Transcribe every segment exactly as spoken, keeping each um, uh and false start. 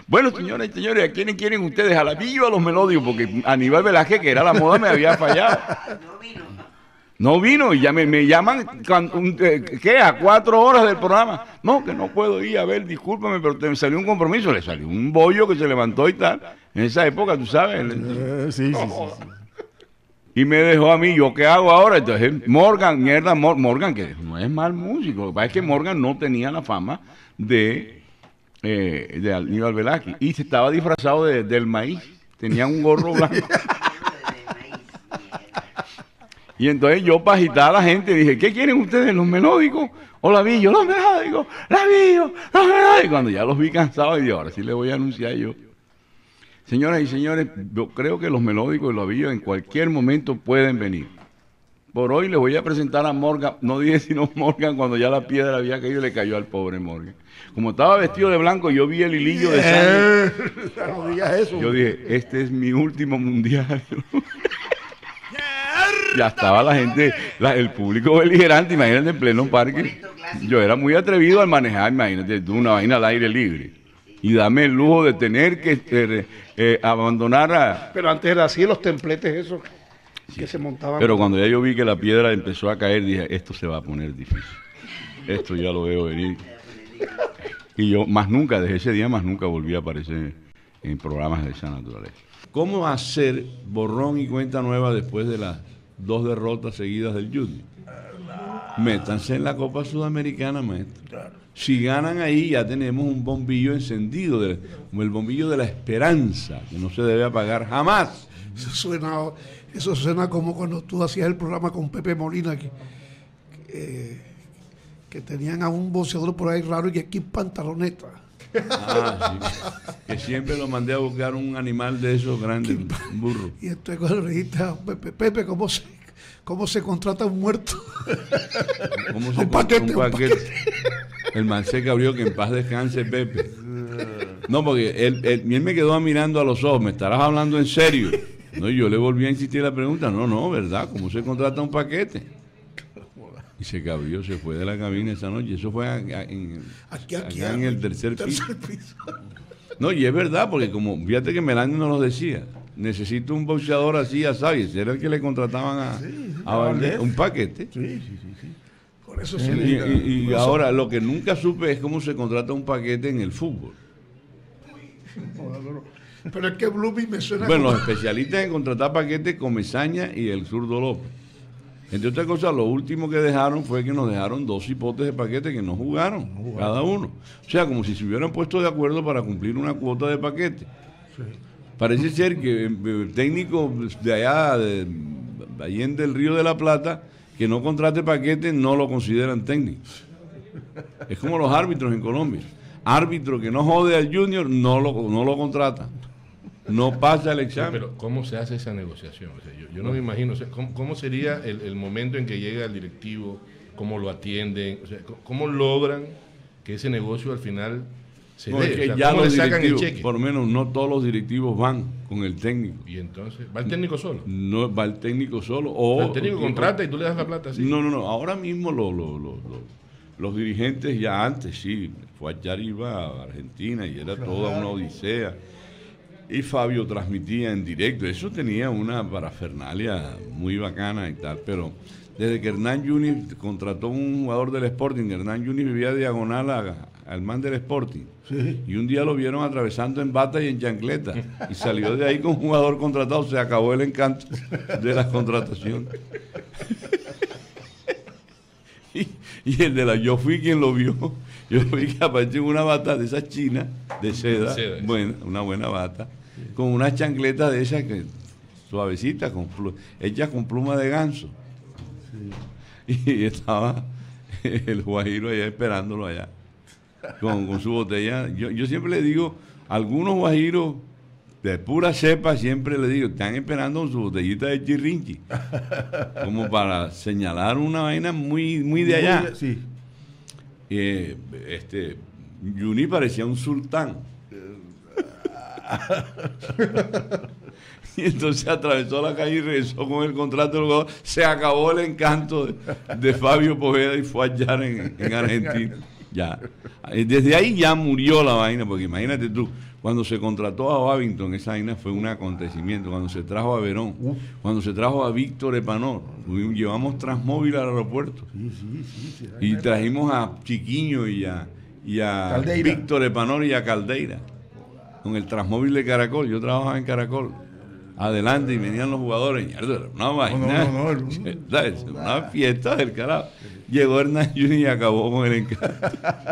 Bueno, señoras y señores, ¿a quiénes quieren ustedes? ¿A la Villa o a los melódicos? Porque Aníbal Velázquez, que era la moda, me había fallado. No vino. No vino y ya me, me llaman, cuando, un, eh, ¿qué? A cuatro horas del programa. No, que no puedo ir, a ver, discúlpame, pero te, me salió un compromiso. Le salió un bollo que se levantó y tal. En esa época, tú sabes. Eh, sí, sí, sí, sí. Y me dejó a mí, ¿yo qué hago ahora? Entonces, Morgan, mierda, Mor Morgan, que no es mal músico. Lo que pasa es que Morgan no tenía la fama de, eh, de Aníbal Velázquez. Y se estaba disfrazado de, del maíz. Tenía un gorro blanco. Y entonces yo, para agitar a la gente, dije, ¿qué quieren ustedes, los melódicos o la Villa? Los melódicos, la Villa, los melódicos. Cuando ya los vi cansados, y dije, ahora sí les voy a anunciar yo. Señoras y señores, yo creo que los melódicos y la Villa en cualquier momento pueden venir. Por hoy les voy a presentar a Morgan, no dije sino Morgan, cuando ya la piedra había caído y le cayó al pobre Morgan. Como estaba vestido de blanco, yo vi el hilillo de sangre. Eh, no digas eso. Yo dije, este es mi último mundial. Ya estaba la gente, la, el público beligerante, imagínate, en pleno parque. Yo era muy atrevido al manejar, imagínate, una vaina al aire libre. Y dame el lujo de tener que eh, eh, abandonar a... Pero antes era así, los templetes esos que sí se montaban. Pero cuando ya yo vi que la piedra empezó a caer, dije, esto se va a poner difícil. Esto ya lo veo venir. Y yo más nunca, desde ese día, más nunca volví a aparecer en programas de esa naturaleza. ¿Cómo hacer borrón y cuenta nueva después de las dos derrotas seguidas del Junior? Métanse en la Copa Sudamericana, maestro. Si ganan ahí, ya tenemos un bombillo encendido, de, como el bombillo de la esperanza, que no se debe apagar jamás. Eso suena, eso suena como cuando tú hacías el programa con Pepe Molina, que, que, que tenían a un boxeador por ahí raro y que aquí pantaloneta. Ah, sí. Que siempre lo mandé a buscar un animal de esos grandes, un burro. Y entonces cuando le dijiste a Pepe, Pepe, ¿cómo se, cómo se contrata un muerto? ¿Cómo se un, paquete, un un paquete? paquete. El man se cabrió, que en paz descanse, Pepe. No, porque él, él, él me quedó mirando a los ojos, ¿me estarás hablando en serio? No, y yo le volví a insistir la pregunta, no, no, ¿verdad? ¿Cómo se contrata un paquete? Y se cabrió, se fue de la cabina esa noche. Eso fue a, a, en, aquí, aquí, acá en el tercer, tercer piso. piso. No, y es verdad, porque como, fíjate que Melania nos lo decía, necesito un boxeador así a Sáenz, era el que le contrataban a, sí, a Valdés, un paquete. Sí, sí, sí, sí. Por eso sí. Y, y, y ahora, lo que nunca supe es cómo se contrata un paquete en el fútbol. Pero es que Blooming me suena. Bueno, como... los especialistas en contratar paquetes, Comesaña y el Zurdo López. Entre otras cosas, lo último que dejaron fue que nos dejaron dos hipotes de paquete que no jugaron, no jugaron, cada uno. O sea, como si se hubieran puesto de acuerdo para cumplir una cuota de paquete. Sí. Parece ser que el técnico de allá, de Allende del Río de la Plata, que no contrate paquete, no lo consideran técnico. Es como los árbitros en Colombia. Árbitro que no jode al Junior, no lo, no lo contratan. No pasa el examen. Pero ¿cómo se hace esa negociación? O sea, yo, yo no me imagino, o sea, ¿cómo, cómo sería el, el momento en que llega el directivo? ¿Cómo lo atienden? O sea, ¿cómo logran que ese negocio al final se no, dé? es que O sea, ya ¿cómo los le sacan el directivos, cheque? por lo menos no todos los directivos van con el técnico. ¿Y entonces? ¿Va el técnico solo? No, va el técnico solo. O, o sea, el técnico contrata y tú le das la plata, ¿sí? No, no, no. Ahora mismo lo, lo, lo, lo, los dirigentes ya antes, sí. Fuachar iba a Argentina y era toda una odisea. Y Fabio transmitía en directo. Eso tenía una parafernalia muy bacana y tal, pero desde que Hernán Yunis contrató un jugador del Sporting, Hernán Yunis vivía diagonal a, al man del Sporting. Sí. Y un día lo vieron atravesando en bata y en chancleta. Y salió de ahí con un jugador contratado. Se acabó el encanto de la contratación. y, y el de la... Yo fui quien lo vio. Yo vi que apareció una bata de esas chinas, de seda, seda buena, una buena bata, sí, con unas chancletas de esas que suavecitas, con, hechas con pluma de ganso. Sí. Y estaba el guajiro allá esperándolo allá, con, con su botella. Yo, yo siempre le digo, algunos guajiros de pura cepa, siempre le digo, están esperando con su botellita de chirrinchi, como para señalar una vaina muy, muy de allá. Muy de, sí. Eh, este Juni parecía un sultán. Y entonces atravesó la calle y regresó con el contrato del jugador. Se acabó el encanto de, de Fabio Poveda y fue allá en, en Argentina. Ya. Desde ahí ya murió la vaina, porque imagínate tú, cuando se contrató a Babington, esa vaina fue un acontecimiento. Cuando se trajo a Verón, uh. cuando se trajo a Víctor Epanor, llevamos Transmóvil al aeropuerto. Sí, sí, sí, sí, y trajimos a Chiquiño y a, y a Víctor Epanor y a Caldeira, con el Transmóvil de Caracol. Yo trabajaba en Caracol. Adelante, y venían los jugadores. Una vaina. No, no, no, ¿sabes? Una fiesta del carajo. Llegó Hernán Junior y acabó con el encanto.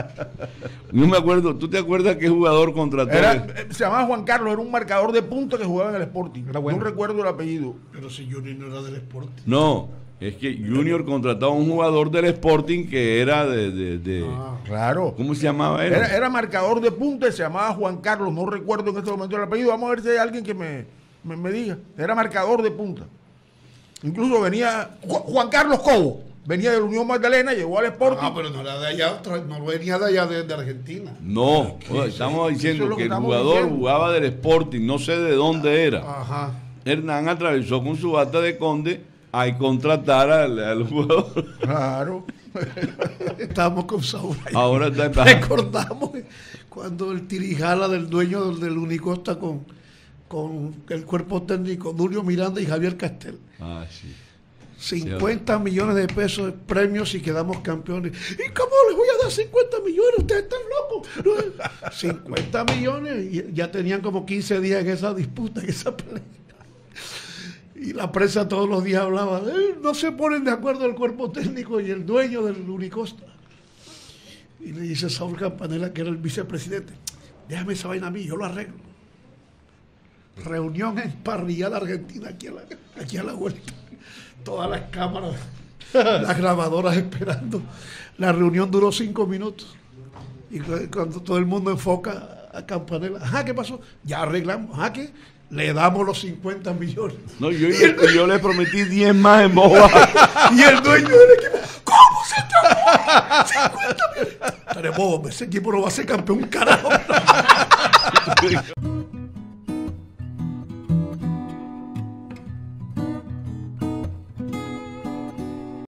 No me acuerdo. ¿Tú te acuerdas qué jugador contrató? Era, se llamaba Juan Carlos, era un marcador de punta que jugaba en el Sporting. Era bueno. No recuerdo el apellido. Pero si Junior no era del Sporting. No, es que Junior contrató a un jugador del Sporting que era de. de, de ah, claro. ¿Cómo se llamaba él? Era, era marcador de punta y se llamaba Juan Carlos. No recuerdo en este momento el apellido. Vamos a ver si hay alguien que me. Me, me diga, era marcador de punta. Incluso venía Juan Carlos Cobo, venía de la Unión Magdalena, llegó al Sporting. Ah, pero no era de allá, no venía de allá de, de Argentina. No, oye, estamos diciendo que, que el jugador diciendo. jugaba del Sporting, no sé de dónde era. Ajá. Hernán atravesó con su bata de conde a contratar al, al jugador. Claro. Estábamos con Saúl. Ahora está en Recordamos cuando el tirijala del dueño del, del Unicosta con con el cuerpo técnico Julio Miranda y Javier Castel. Ah, sí. cincuenta sí, millones de pesos de premios y quedamos campeones. ¿Y cómo les voy a dar cincuenta millones? Ustedes están locos. cincuenta millones y ya tenían como quince días en esa disputa, en esa pelea. Y la prensa todos los días hablaba, eh, no se ponen de acuerdo el cuerpo técnico y el dueño del Unicosta. Y le dice Saúl Campanella, que era el vicepresidente, déjame esa vaina a mí, yo lo arreglo. Reunión en Parrillada Argentina, aquí a, la, aquí a la vuelta. Todas las cámaras, las grabadoras esperando. La reunión duró cinco minutos. Y cuando todo el mundo enfoca a Campanella, ajá, ¿qué pasó? Ya arreglamos, ajá, ¿qué? Le damos los cincuenta millones. No, yo, yo, yo le prometí diez más en voz baja. Y el dueño del equipo, ¿cómo se está? cincuenta millones. Pero bobo, ese equipo no va a ser campeón, carajo.